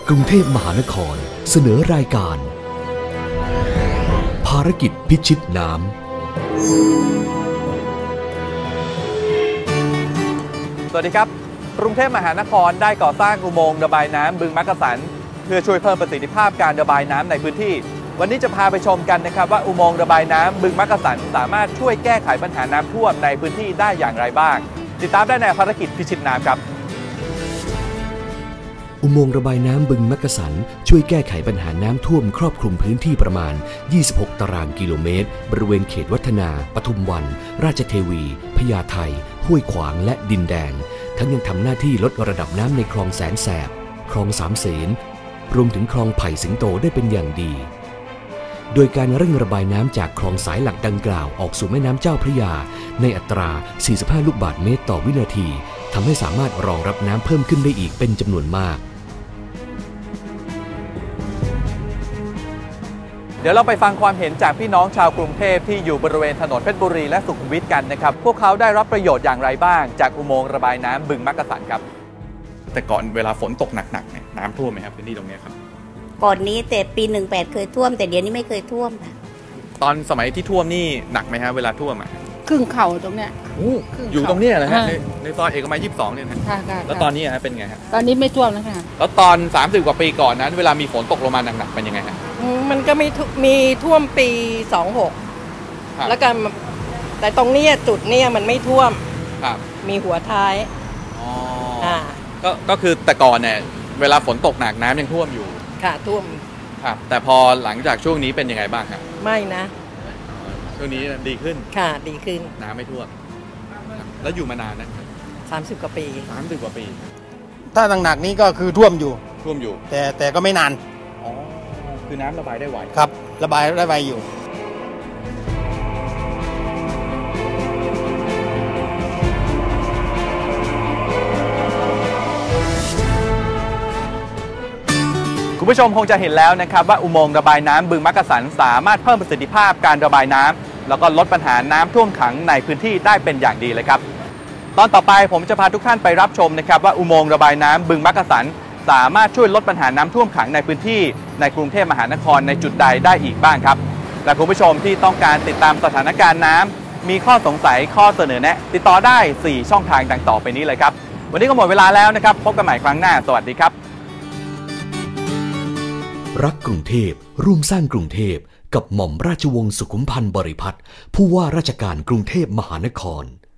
กรุงเทพมหานครเสนอรายการภารกิจพิชิตน้ำสวัสดีครับกรุงเทพมหานครได้ก่อสร้างอุโมงค์ระบายน้ำบึงมักกะสันเพื่อช่วยเพิ่มประสิทธิภาพการระบายน้ำในพื้นที่วันนี้จะพาไปชมกันนะครับว่าอุโมงค์ระบายน้ำบึงมักกะสันสามารถช่วยแก้ไขปัญหาน้ำท่วมในพื้นที่ได้อย่างไรบ้างติดตามได้ในภารกิจพิชิตน้ำครับอุโมงค์ระบายน้ำบึงมักกะสันช่วยแก้ไขปัญหาน้ำท่วมครอบคลุมพื้นที่ประมาณ26ตารางกิโลเมตรบริเวณเขตวัฒนาปทุมวันราชเทวีพญาไทห้วยขวางและดินแดงทั้งยังทำหน้าที่ลดระดับน้ำในคลองแสนแสบคลองสามเสนรวมถึงคลองไผ่สิงโตได้เป็นอย่างดีโดยการเร่งระบายน้ำจากคลองสายหลักดังกล่าวออกสู่แม่น้ำเจ้าพระยาในอัตรา45ลูกบาศก์เมตรต่อวินาทีทำให้สามารถรองรับน้ำเพิ่มขึ้นได้อีกเป็นจำนวนมากเดี๋ยวเราไปฟังความเห็นจากพี่น้องชาวกรุงเทพที่อยู่บริเวณถนนเพชรบุรีและสุขุมวิทกันนะครับพวกเขาได้รับประโยชน์อย่างไรบ้างจากอุโมงค์ระบายน้ำบึงมักกะสันครับแต่ก่อนเวลาฝนตกหนักๆเนี่ยน้ำท่วมไหมครับพื้นที่ตรงนี้ครับก่อนนี้แต่ปี18เคยท่วมแต่เดี๋ยวนี้ไม่เคยท่วมค่ะตอนสมัยที่ท่วมนี่หนักไหมฮะเวลาท่วมอ่ะครึ่งเข่าตรงเนี้ยอยู่ตรงนี้แหละฮะในซอยเอกมัย22เนี่ยนะแล้วตอนนี้ฮะเป็นไงฮะตอนนี้ไม่ท่วมแล้วค่ะแล้วตอน30กว่าปีก่อนนั้นเวลามีฝนตกลงมาหนักๆเป็นยังไงฮะมันก็มีท่วมปี26แล้วกันแต่ตรงนี้จุดนี้มันไม่ท่วมมีหัวท้ายก็คือแต่ก่อนเนี่ยเวลาฝนตกหนักน้ำยังท่วมอยู่ค่ะท่วมครับแต่พอหลังจากช่วงนี้เป็นยังไงบ้างครับไม่นะช่วงนี้ดีขึ้นค่ะดีขึ้นน้ำไม่ท่วมแล้วอยู่มานานนะ 30กว่าปี 30กว่าปีถ้าหนักๆนี้ก็คือท่วมอยู่แต่ก็ไม่นานอ๋อคือน้ำระบายได้ไวครับระบายได้ไวอยู่คุณผู้ชมคงจะเห็นแล้วนะครับว่าอุโมงค์ระบายน้ำบึงมักกะสันสามารถเพิ่มประสิทธิภาพการระบายน้ำแล้วก็ลดปัญหาน้ำท่วมขังในพื้นที่ได้เป็นอย่างดีเลยครับตอนต่อไปผมจะพาทุกท่านไปรับชมนะครับว่าอุโมงค์ระบายน้ำบึงมักกะสันสามารถช่วยลดปัญหาน้ำท่วมขังในพื้นที่ในกรุงเทพมหานครในจุดใดได้อีกบ้างครับและคุณผู้ชมที่ต้องการติดตามสถานการณ์น้ำมีข้อสงสัยข้อเสนอแนะติดต่อได้4ช่องทางดังต่อไปนี้เลยครับวันนี้ก็หมดเวลาแล้วนะครับพบกันใหม่ครั้งหน้าสวัสดีครับรักกรุงเทพร่วมสร้างกรุงเทพกับหม่อมราชวงศ์สุขุมพันธ์บริพัตรผู้ว่าราชการกรุงเทพมหานคร